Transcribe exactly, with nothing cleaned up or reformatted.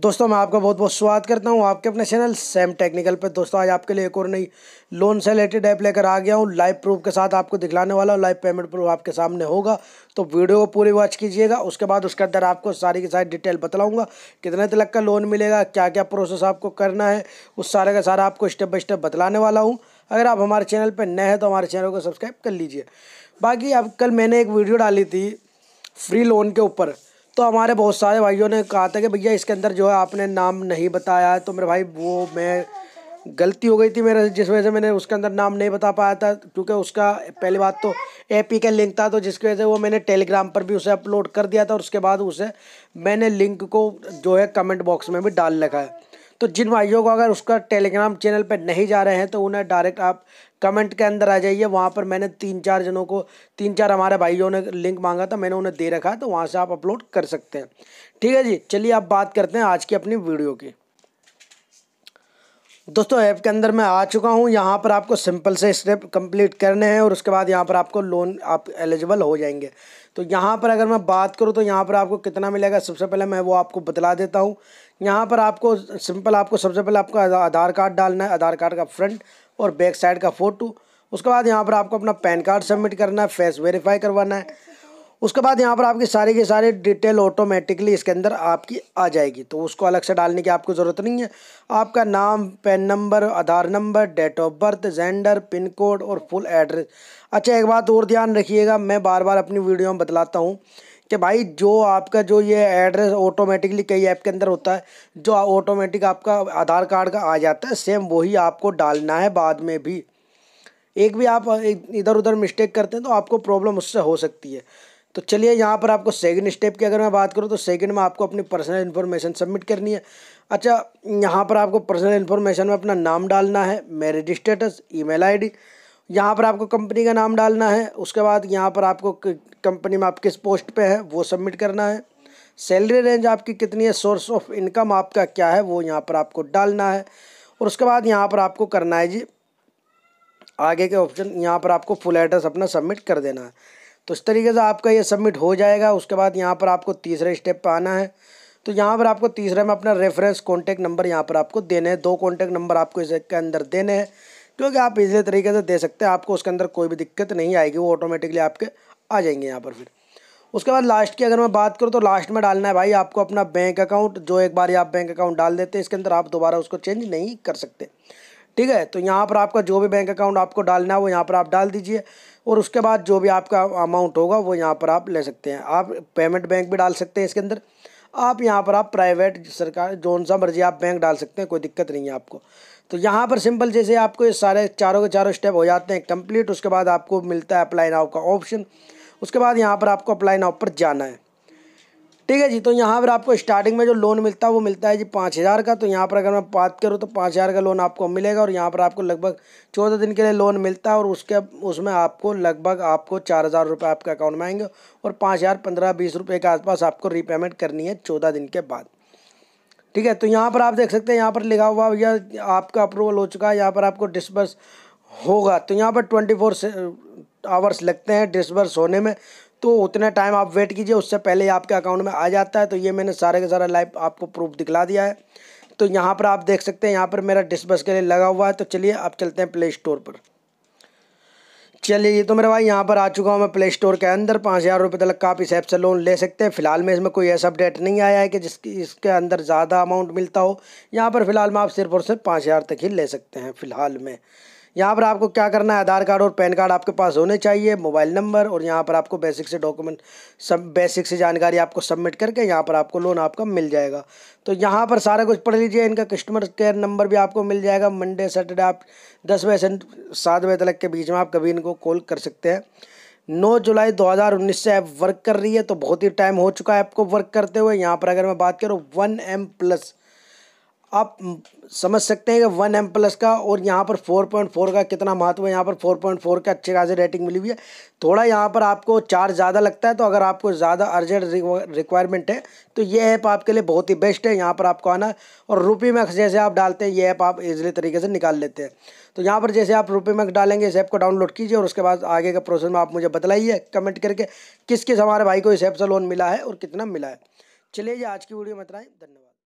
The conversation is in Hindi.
दोस्तों मैं आपका बहुत बहुत स्वागत करता हूं आपके अपने चैनल सैम टेक्निकल पे। दोस्तों आज आपके लिए एक और नई लोन से रिलेटेड ऐप लेकर आ गया हूं। लाइव प्रूफ के साथ आपको दिखलाने वाला हूं। लाइव पेमेंट प्रूफ आपके सामने होगा, तो वीडियो को पूरी वॉच कीजिएगा। उसके बाद उसके अंदर आपको सारी की सारी डिटेल बतलाऊँगा, कितने तक का लोन मिलेगा, क्या क्या प्रोसेस आपको करना है, उस सारे का सारा आपको स्टेप बाय स्टेप बतलाने वाला हूँ। अगर आप हमारे चैनल पर नए हैं तो हमारे चैनल को सब्सक्राइब कर लीजिए। बाकी अब कल मैंने एक वीडियो डाली थी फ्री लोन के ऊपर, तो हमारे बहुत सारे भाइयों ने कहा था कि भैया इसके अंदर जो है आपने नाम नहीं बताया है। तो मेरे भाई वो मैं गलती हो गई थी मेरे, जिस वजह से मैंने उसके अंदर नाम नहीं बता पाया था, क्योंकि उसका पहली बात तो एपी का लिंक था, तो जिसकी वजह से वो मैंने टेलीग्राम पर भी उसे अपलोड कर दिया था और उसके बाद उसे मैंने लिंक को जो है कमेंट बॉक्स में भी डाल रखा है। तो जिन भाइयों को अगर उसका टेलीग्राम चैनल पर नहीं जा रहे हैं तो उन्हें डायरेक्ट आप कमेंट के अंदर आ जाइए। वहाँ पर मैंने तीन चार जनों को तीन चार हमारे भाइयों ने लिंक मांगा था, मैंने उन्हें दे रखा है, तो वहाँ से आप अपलोड कर सकते हैं। ठीक है जी, चलिए अब बात करते हैं आज की अपनी वीडियो की। दोस्तों ऐप के अंदर मैं आ चुका हूँ। यहाँ पर आपको सिंपल से स्टेप कंप्लीट करने हैं और उसके बाद यहाँ पर आपको लोन आप एलिजिबल हो जाएंगे। तो यहाँ पर अगर मैं बात करूँ तो यहाँ पर आपको कितना मिलेगा, सबसे पहले मैं वो आपको बतला देता हूँ। यहाँ पर आपको सिंपल आपको सबसे पहले आपका आधार कार्ड डालना है, आधार कार्ड का फ्रंट और बैक साइड का फ़ोटो। उसके बाद यहाँ पर आपको अपना पैन कार्ड सबमिट करना है, फेस वेरीफाई करवाना है। उसके बाद यहाँ पर आपकी सारी की सारी डिटेल ऑटोमेटिकली इसके अंदर आपकी आ जाएगी, तो उसको अलग से डालने की आपको ज़रूरत नहीं है। आपका नाम, PAN number, Aadhaar number, date of birth, gender, pin code और फुल एड्रेस। अच्छा एक बात और ध्यान रखिएगा, मैं बार बार अपनी वीडियो में बतलाता हूँ कि भाई जो आपका जो ये एड्रेस ऑटोमेटिकली कई ऐप के अंदर होता है, जो ऑटोमेटिक आपका आधार कार्ड का आ जाता है, सेम वही आपको डालना है। बाद में भी एक भी आप इधर उधर मिस्टेक करते हैं तो आपको प्रॉब्लम उससे हो सकती है। तो चलिए यहाँ पर आपको सेकंड स्टेप की अगर मैं बात करूँ तो सेकंड में आपको अपनी पर्सनल इन्फॉर्मेशन सबमिट करनी है। अच्छा यहाँ पर आपको पर्सनल इन्फॉर्मेशन में अपना नाम डालना है, मैरिज स्टेटस, ईमेल आईडी, यहाँ पर आपको कंपनी का नाम डालना है। उसके बाद यहाँ पर आपको कंपनी में आप किस पोस्ट पे है वो सबमिट करना है। सैलरी रेंज आपकी कितनी है, सोर्स ऑफ इनकम आपका क्या है वो यहाँ पर आपको डालना है। और उसके बाद यहाँ पर आपको करना है जी आगे के ऑप्शन, यहाँ पर आपको फुल एड्रेस अपना सबमिट कर देना है। तो इस तरीके से आपका ये सबमिट हो जाएगा। उसके बाद यहाँ पर आपको तीसरे स्टेप पर आना है। तो यहाँ पर आपको तीसरे में अपना रेफरेंस कॉन्टैक्ट नंबर यहाँ पर आपको देने हैं। दो कॉन्टैक्ट नंबर आपको इसके अंदर देने हैं, क्योंकि आप इजीली तरीके से दे सकते हैं, आपको उसके अंदर कोई भी दिक्कत नहीं आएगी, वो ऑटोमेटिकली आपके आ जाएंगे यहाँ पर। फिर उसके बाद लास्ट की अगर मैं बात करूँ तो लास्ट में डालना है भाई आपको अपना बैंक अकाउंट। जो एक बार आप बैंक अकाउंट डाल देते हैं इसके अंदर, आप दोबारा उसको चेंज नहीं कर सकते। ठीक है, तो यहाँ पर आपका जो भी बैंक अकाउंट आपको डालना है वो यहाँ पर आप डाल दीजिए और उसके बाद जो भी आपका अमाउंट होगा वो यहाँ पर आप ले सकते हैं। आप पेमेंट बैंक भी डाल सकते हैं इसके अंदर, आप यहाँ पर आप प्राइवेट सरकार जोन सा मर्जी आप बैंक डाल सकते हैं, कोई दिक्कत नहीं है आपको। तो यहाँ पर सिंपल जैसे आपको ये सारे चारों के चारों स्टेप हो जाते हैं कंप्लीट। उसके बाद आपको मिलता है अप्लाई नाउ का ऑप्शन। उसके बाद यहाँ पर आपको अप्लाई नाउ पर जाना है। ठीक है जी, तो यहाँ पर आपको स्टार्टिंग में जो लोन मिलता है वो मिलता है जी पाँच हज़ार का। तो यहाँ पर अगर मैं बात करूँ तो पाँच हज़ार का लोन आपको मिलेगा और यहाँ पर आपको लगभग चौदह दिन के लिए लोन मिलता है और उसके उसमें आपको लगभग आपको चार हज़ार रुपये आपके अकाउंट में आएंगे और पाँच हज़ार पंद्रह बीस रुपये के आसपास आपको रीपेमेंट करनी है चौदह दिन के बाद। ठीक है, तो यहाँ पर आप देख सकते हैं यहाँ पर लिखा हुआ भैया आपका अप्रूवल हो चुका है, यहाँ पर आपको डिसबर्स होगा। तो यहाँ पर ट्वेंटी फोर आवर्स लगते हैं डिसबर्स होने में, तो उतने टाइम आप वेट कीजिए, उससे पहले आपके अकाउंट में आ जाता है। तो ये मैंने सारे का सारा लाइव आपको प्रूफ दिखला दिया है। तो यहाँ पर आप देख सकते हैं यहाँ पर मेरा डिसबर्स के लिए लगा हुआ है। तो चलिए अब चलते हैं प्ले स्टोर पर। चलिए तो मेरे भाई यहाँ पर आ चुका हूँ मैं प्ले स्टोर के अंदर। पाँच हज़ार रुपये तक का आप इस ऐप से लोन ले सकते हैं। फिलहाल में इसमें कोई ऐसा अपडेट नहीं आया है कि जिसकी इसके अंदर ज़्यादा अमाउंट मिलता हो। यहाँ पर फिलहाल में आप सिर्फ और सिर्फ पाँच हज़ार तक ही ले सकते हैं फिलहाल में। यहाँ पर आपको क्या करना है, आधार कार्ड और पैन कार्ड आपके पास होने चाहिए, मोबाइल नंबर, और यहाँ पर आपको बेसिक से डॉक्यूमेंट सब बेसिक से जानकारी आपको सबमिट करके यहाँ पर आपको लोन आपका मिल जाएगा। तो यहाँ पर सारा कुछ पढ़ लीजिए। इनका कस्टमर केयर नंबर भी आपको मिल जाएगा। मंडे सैटरडे आप दस बजे से सात बजे तक के बीच में आप कभी इनको कॉल कर सकते हैं। नौ जुलाई दो हज़ार उन्नीस से ऐप वर्क कर रही है, तो बहुत ही टाइम हो चुका है ऐप को वर्क करते हुए। यहाँ पर अगर मैं बात करूँ वन एम प्लस आप समझ सकते हैं कि वन एम प्लस का और यहाँ पर फोर पॉइंट फोर का कितना महत्व है। यहाँ पर फोर पॉइंट फोर का अच्छी खासी रेटिंग मिली हुई है। थोड़ा यहाँ पर आपको चार्ज ज़्यादा लगता है, तो अगर आपको ज़्यादा अर्जेंट रिक्वायरमेंट है तो ये ऐप आपके लिए बहुत ही बेस्ट है। यहाँ पर आपको आना है और रुपी मैक्स जैसे आप डालते हैं ये ऐप आप इजीली तरीके से निकाल लेते हैं। तो यहाँ पर जैसे आप रुपी मैक्स डालेंगे इस ऐप को डाउनलोड कीजिए और उसके बाद आगे का प्रोसेस में आप मुझे बताइए कमेंट करके किस किस हमारे भाई को इस ऐप से लोन मिला है और कितना मिला है। चलिए जी आज की वीडियो में इतना ही, धन्यवाद।